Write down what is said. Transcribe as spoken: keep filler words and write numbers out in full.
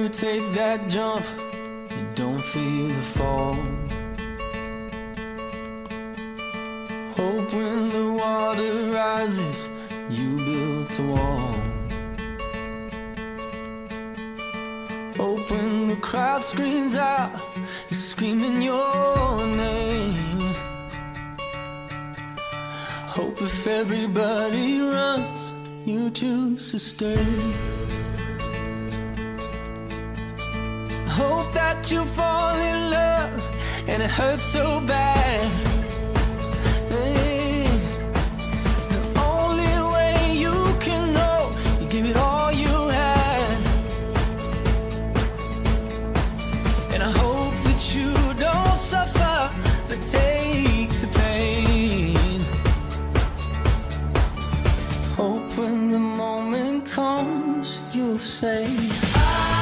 you take that jump, you don't feel the fall. Hope when the water rises, you built a wall. Hope when the crowd screams out, you're screaming your name. Hope if everybody runs, you choose to stay. Hope that you fall in love and it hurts so bad. Hey, the only way you can know, you give it all you had. And I hope that you don't suffer, but take the pain. Hope when the moment comes, you'll say, I